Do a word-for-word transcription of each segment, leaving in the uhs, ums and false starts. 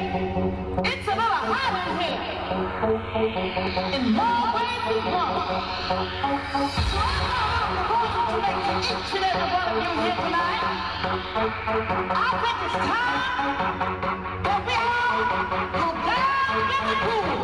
It's a little hot in here. In more ways than one. So I'm proposing to make each and every one of you here tonight. I think it's time that we all go down in the pool.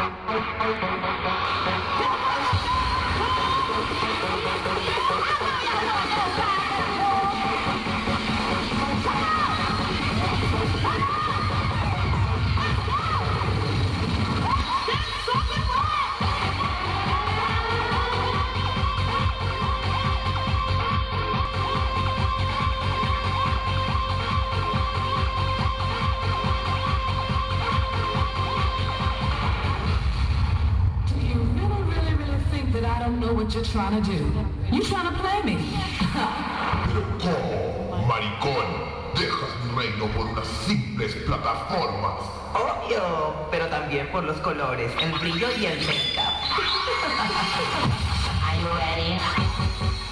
What you're trying to do. You trying to play me? Pero ¿cómo, maricón? Dejas mi reino por unas simples plataformas. Obvio, pero también por los colores, el brillo y el make-up. Are you ready?